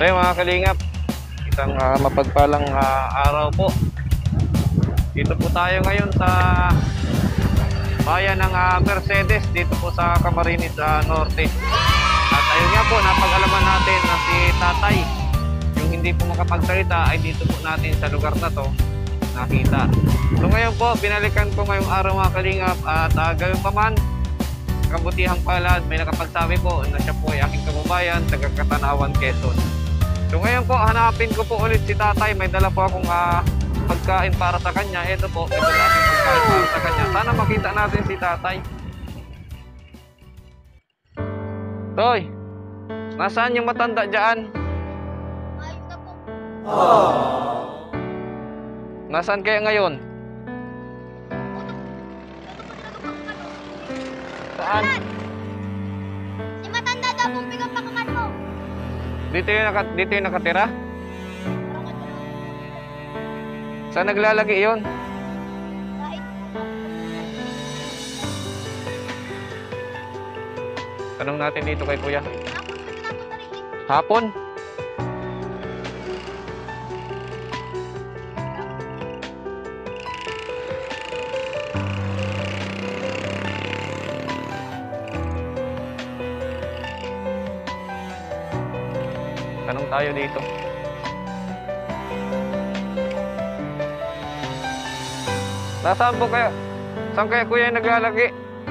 Ayun mga kalingap, isang mapagpalang araw po. Dito po tayo ngayon sa bayan ng Mercedes, dito po sa Camarines Norte. At ayun nga po, napag-alaman natin na si Tatay, yung hindi po makapagsalita, ay dito po natin sa lugar na to nakita. So ngayon po, binalikan ko ngayong araw mga kalingap, at gayon pa man, kabutihang palad, may nakapagsabi po na siya po ay aking kababayan, taga Katanawan, Quezon. So ngayon po, hanapin ko po ulit si Tatay. May dala po akong pagkain para sa kanya. Ito po, ito na aking pagkain para sa kanya. Sana makita natin si Tatay. Toy, nasaan yung matanda dyan? Ayun na po. Nasaan kaya ngayon? Saan? Si matanda daw pong pinapakaman mo. Dito yung nakatira? Saan naglalagi yun? Tanong natin dito kay Kuya. Hapon? Tanong tayo dito. Nasaan po kaya? Saan kaya Kuya yung naglalagi?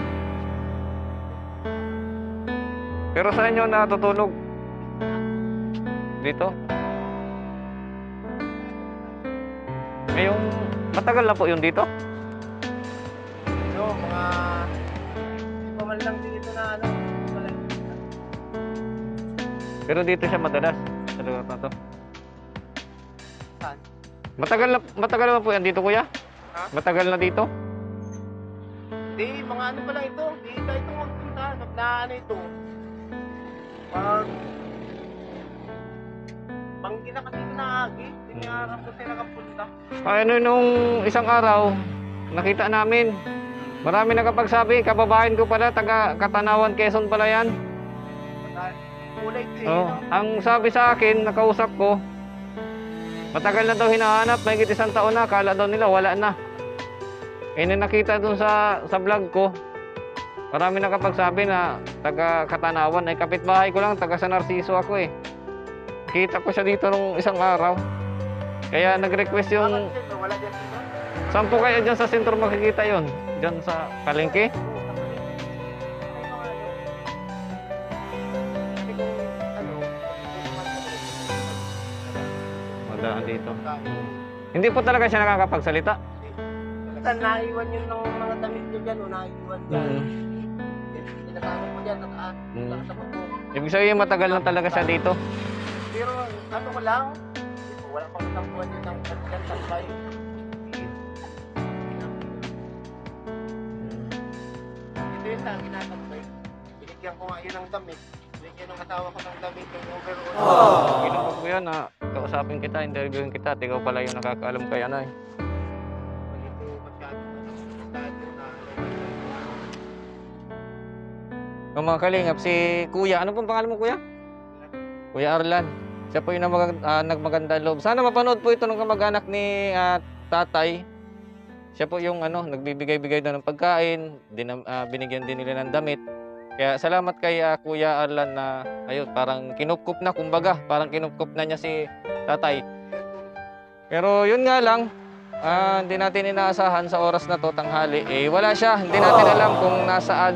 Pero saan nyo natutulog? Dito? Ngayong matagal na po yung dito? No, mga hindi pa man lang dito na ano. Pero dito siya madalas sa lugar na to. Saan? Matagal na po yan dito Kuya? Ha? Matagal na dito? Hindi, mga ano pa lang ito. Hindi tayo ito magpunta. Nagdaan ito. Banggi na kasi naagi. Hindi nga harap ko sila nakapunta. Ano nung isang araw, nakita namin. Marami nakapagsabi, kababayan ko pala, taga Katanawan, Quezon pala yan. Kulay kasi. Oh, ang sabi sa akin, nakausap ko, matagal na daw hinahanap, may isang taon na, kala daw nila wala na. Eh, nakita dun sa vlog ko, marami nakapagsabi na taga Katanawan, ay kapitbahay ko lang, taga San Narciso ako eh. Kita ko siya dito nung isang araw. Kaya nag-request yung, Wala dyan sila. saan po kaya dyan sa sentro makikita yon? Dyan sa palengke? Madaan dito. Hindi po talaga siya nakakapagsalita. Saan naiwan yun ng mga damit nyo dyan o naiwan dyan? Tinatawag mo dyan, nakasabot mo. Ibig sabihin matagal na talaga siya dito. Pero ano ko lang, wala pang isang buwan din ng dyan sa bayo. Ito yun lang, ginatambay. Binigyan ko nga yun ng damit. Binigyan ng asawa ko ng damit, yung overall. Ginawa ko yan na kausapin kita, interviewin kita. Ikaw pala yung nakakaalam kay ano eh. Ito masyadong estado na Yung mga kalingap, si Kuya, ano pong pangalan mo Kuya? Kuya Arlan. Siya po yung nagmaganda loob. Sana mapanood po ito ng kamag-anak ni Tatay. Siya po yung nagbibigay-bigay doon ng pagkain, binigyan din nila ng damit. Kaya salamat kay Kuya Arlan na ayun, parang kinupkup na kumbaga, parang kinupkup na niya si Tatay. Pero yun nga lang, hindi natin inaasahan sa oras na to, tanghali, eh wala siya. Hindi natin alam kung nasaan.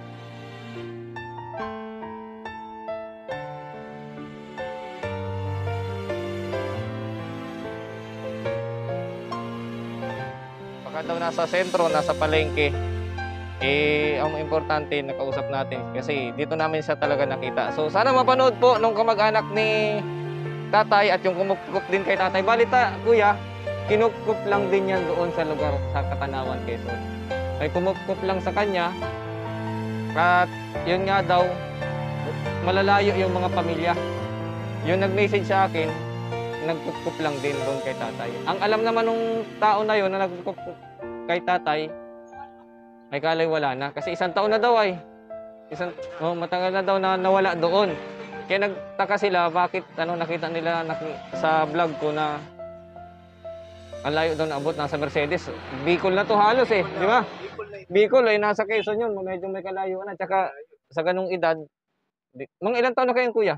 Baka daw nasa sentro, nasa palengke. Eh, ang importante, nakausap natin. Kasi dito namin siya talaga nakita. So, sana mapanood po nung kamag-anak ni Tatay at yung kumupkup din kay Tatay. Balita, Kuya, kinupkup lang din yan doon sa lugar sa Katanawan, Quezon. Ay kumupkup lang sa kanya. At yun nga daw, malalayo yung mga pamilya. Yung nag-message sa akin, nagkukup lang din doon kay Tatay. Ang alam naman nung tao na yun na nagkukup kay Tatay, ay kalay wala na. Kasi isang taon na daw ay. Matagal na daw na nawala doon. Kaya nagtaka sila bakit nakita nila sa vlog ko na ang layo daw na abot, nasa Mercedes. Bicol na to halos eh, di ba? Bicol ay nasa Quezon yun, medyo may kalayuan na. Tsaka sa ganung edad, mga ilang taon na kayong kuya?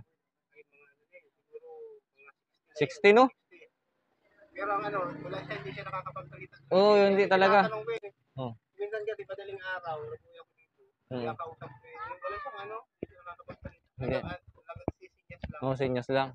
60 no? Pero ang wala siya, hindi siya nakakapagsalita. Oo, hindi talaga. Tinatanong ko eh. Oh. Minsan kasi madaling araw, nagpuya ko dito. Kaya kausap ko eh. Wala siyang hindi siya nakakapagsalita. Hindi. Nag-sisinyas lang. Oo, senyas lang.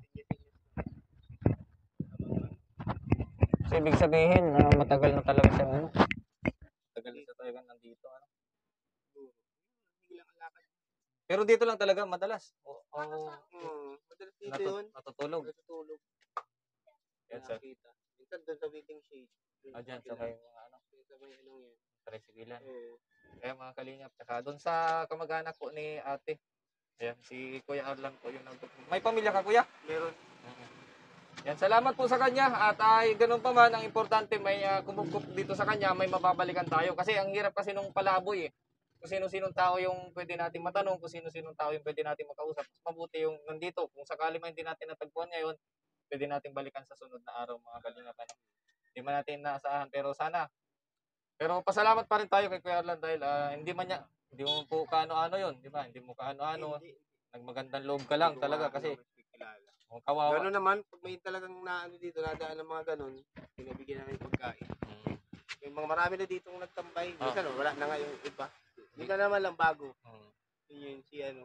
So, ibig sabihin, matagal na talaga siya, matagal na siya talaga nandito, Hindi lang ang lakad. Pero dito lang talaga, madalas. Madalas dito yun. Natutulog. Natutulog. Yan, sir. Minsan doon sa waiting shade. Dyan, sa may mga Sa may yan. tricyclean. Kaya mga kalingap, tsaka doon sa kamag-anak po ni ate. Ayan, si Kuya Arlan po yung may pamilya ka, kuya? Meron. Yan, salamat po sa kanya. At ay ganun pa man, ang importante may kumukup dito sa kanya, may mababalikan tayo. Kasi ang hirap kasi nung palaboy eh. Kung sino-sinong tao yung pwede natin matanong, kung sino-sinong tao yung pwede natin makausap. Mas mabuti yung nandito. Kung sakali man hindi natin natagpuan ngayon, pwede natin balikan sa sunod na araw, mga kalingap. Hindi man natin naasahan, pero sana. Pero pasalamat pa rin tayo kay Kuya Arlan dahil hindi mo po kaano-ano yun, di ba? Hindi mo kaano-ano. Nagmagandang loob ka lang talaga kasi kawawa. Gano'n naman, pag may talagang dito, nadaan ng mga ganun, pinabigyan namin pagkain. Yung mga marami na ditong nagtambay, minsan wala na nga yung iba. Minsan naman lang bago. Yun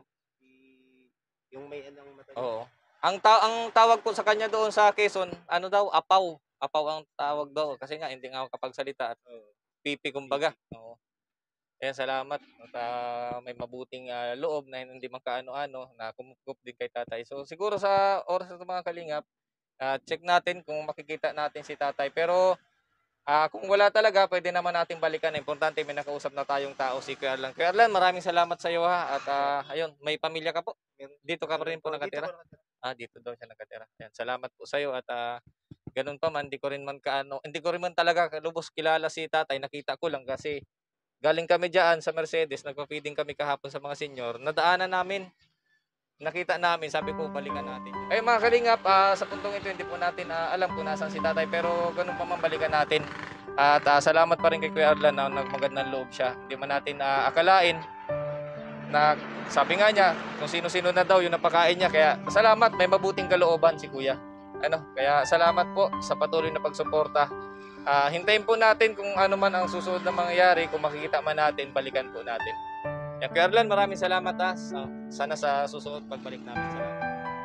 yung may mata. Oo. Ang tawag po sa kanya doon sa Quezon, daw, apaw. Apaw ang tawag daw kasi nga hindi nga ako kapagsalita at pipi kumbaga. Oo. Ayan, salamat. At may mabuting loob na hindi man kaano-ano na kumukup din kay tatay. So siguro sa oras ng mga kalingap, check natin kung makikita natin si tatay. Pero kung wala talaga, pwede naman natin balikan. Importante may nakausap na tayong tao, si Kuya Arlan. Kuya Arlan, maraming salamat sa iyo ha. At ayun, may pamilya ka po? Dito ka pa rin po nakatira? Dito daw siya nakatira. Ayan, salamat po sa iyo at ganun pa man, hindi ko rin man talaga lubos kilala si tatay. Nakita ko lang kasi galing kami diyan sa Mercedes, nagpa-feeding kami kahapon sa mga senior. Nadaanan namin. Nakita namin, sabi ko balikan natin. Ay mga kalingap, sa puntong ito hindi po natin alam kung nasaan si tatay, pero ganun pa man balikan natin. At salamat pa rin kay Kuya Arlan na nagmagandang loob siya. Hindi man natin akalain na sabi nga niya kung sino-sino na daw yung napakain niya. Kaya salamat, may mabuting kalooban si Kuya. Kaya salamat po sa patuloy na pagsuporta. Hintayin po natin kung ano man ang susunod na mangyayari. Kung makikita man natin, balikan po natin. Yan, Kuya Arlan, maraming salamat ha. Sana sa susunod pagbalik namin. Salamat.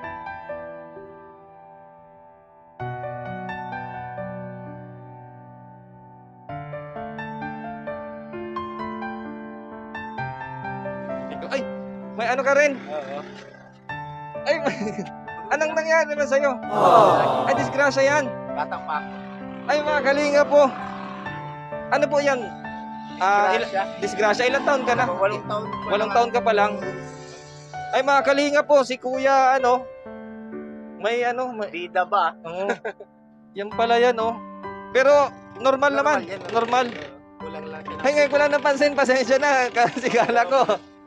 Ay, may ano ka rin? Oo. Ay, anong nangyari naman sa'yo? Ay, disgrasya yan. Batang pa. Ay, mga kalinga po. Ano po yan? Disgrasya. Ilang taon ka na? 8 taon. 8 taon ka pa lang. Ay, mga kalinga po, si Kuya, may Bida ba? Oo. Yan pala yan, Pero, normal naman. yan, Normal. Kulang lang siya. Ay, ngayon ko lang napansin, pasensya na, kasi kala ko.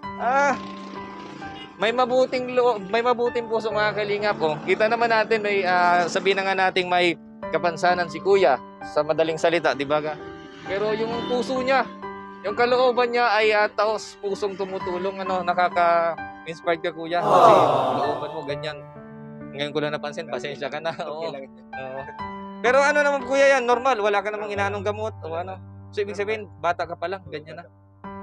May mabuting loob, may mabuting puso mga kalinga po. Kita naman natin, may sabihin na nga natin may kapansanan si Kuya sa madaling salita, di ba ka? Pero yung puso niya, yung kalooban niya ay taos pusong tumutulong, nakaka-inspired ka Kuya. Kasi yung kalooban mo ganyan. Ngayon ko lang napansin, pasensya ka na. Oo. Oo. Pero naman Kuya yan, normal, wala ka namang inaanong gamot o ano. So ibig sabihin, bata ka pa lang, ganyan na.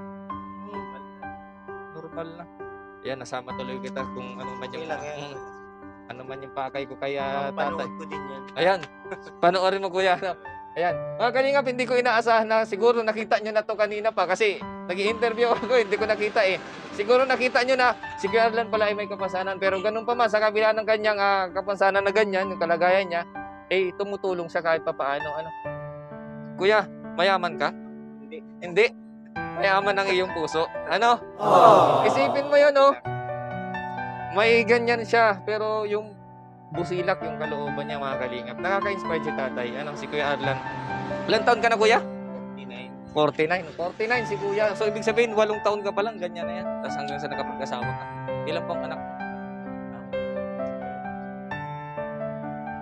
Normal na. Yan, nasama tuloy kita kung ano man yung pakay ko kaya tatay. Panood ko din yan. Ayan, panoorin mo Kuya. Ayan, mga kalingap, hindi ko inaasahan na siguro nakita nyo na to kanina pa kasi nag-i-interview ako, hindi ko nakita eh. Siguro nakita nyo na si Kuya Arlan pala ay may kapansanan, pero ganun pa man, sa kabila ng kanyang kapansanan na ganyan, yung kalagayan niya, tumutulong siya kahit pa paano. Kuya, mayaman ka? Hindi. Mayaman ang iyong puso. Isipin mo yun, may ganyan siya, pero yung busilak, yung kalooban niya mga kalingap. Nakaka-inspire si tatay. Si Kuya Arlan. Ilang taon ka na, Kuya? 49 si Kuya. So, ibig sabihin, 8 taon ka pa lang, ganyan na yan. Tapos hanggang sa nakapag-asawa ka. Ilan pang anak?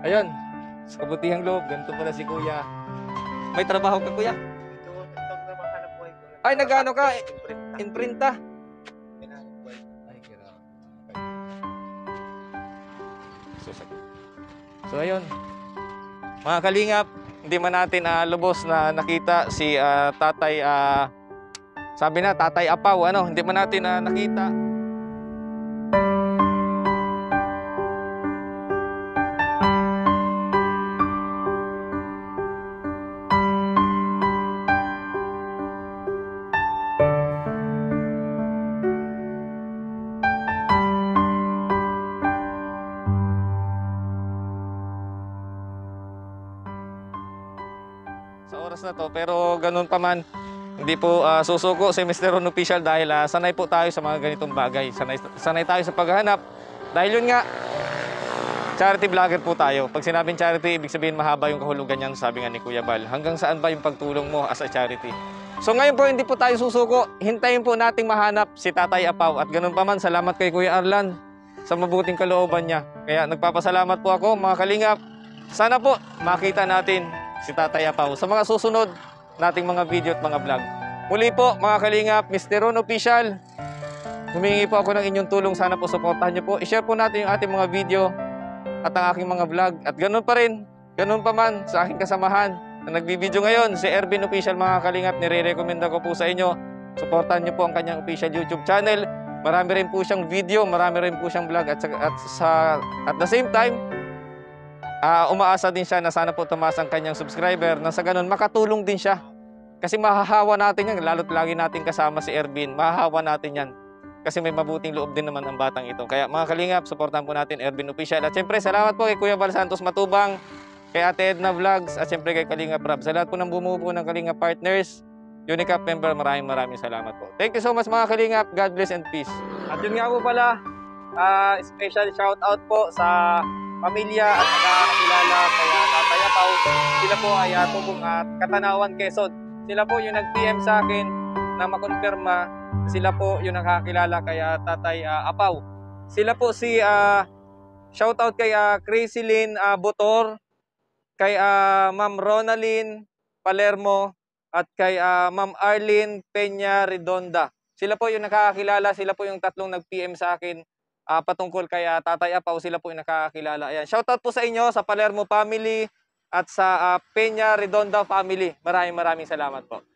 Ayun, sa kabutihang loob, ganito pala si Kuya. May trabaho ka, Kuya? Ito na hanap buhay ko. Ay, nag-ano ka? Imprinta. Imprinta. Hanap buhay. Ay, so, ayun. Mga kalingap, hindi man natin lubos na nakita si tatay, sabi na, tatay Apaw, ano, hindi man natin nakita. Sa oras na to, pero ganun pa man, hindi po susuko si Mr. Ron Official dahil sanay po tayo sa mga ganitong bagay. Sanay tayo sa paghahanap. Dahil yun nga, charity vlogger po tayo. Pag sinabing charity, ibig sabihin mahaba yung kahulugan niyan, sabi nga ni Kuya Bal. Hanggang saan ba yung pagtulong mo as a charity? So ngayon po, hindi po tayo susuko. Hintayin po nating mahanap si Tatay Apaw. At ganun pa man, salamat kay Kuya Arlan sa mabuting kalooban niya. Kaya nagpapasalamat po ako, mga kalingap. Sana po makita natin si Tatay Apaw sa mga susunod nating mga video at mga vlog. Muli po, mga kalingap, Mr. Ron Official, humingi po ako ng inyong tulong. Sana po suportahan niyo po. I-share po natin yung ating mga video at ang aking mga vlog. At ganun pa rin, ganun pa man sa aking kasamahan na nagbibideo ngayon, si Ervin Official, mga kalingap, nire-recommenda ko po sa inyo. Suportahan niyo po ang kanyang official YouTube channel. Marami rin po siyang video, marami rin po siyang vlog at the same time, umaasa din siya na sana po tumaas ang kanyang subscriber na sa ganun makatulong din siya. Kasi mahahawa natin yan, lalo't lagi natin kasama si Ervin, mahahawa natin yan. Kasi may mabuting loob din naman ang batang ito. Kaya mga kalingap, supportahan po natin Ervin Official. At siyempre, salamat po kay Kuya Val Santos Matubang, kay Ate Edna Vlogs, at siyempre kay Kalingap Rab. Sa lahat po ng bumubuo ng Kalingap Partners, Unicap member, maraming salamat po. Thank you so much mga Kalingap. God bless and peace. At yun nga po pala, special shout out po sa pamilya at nakakilala kaya Tatay Apaw. Sila po ay tubong at Katanawan, Quezon. Sila po yung nag-PM sa akin na makonfirma. Sila po yung nakakilala kaya Tatay Apaw. Sila po si shoutout kay Crazy Lynn Butor, kay Ma'am Ronalyn Palermo, at kay Ma'am Arlene Peña Redonda. Sila po yung nakakilala, sila po yung tatlong nag-PM sa akin patungkol kay Tatay Apaw. Sila po yung nakakilala. Ayan. Shoutout po sa inyo, sa Palermo family at sa Peña Redonda family. Maraming salamat po.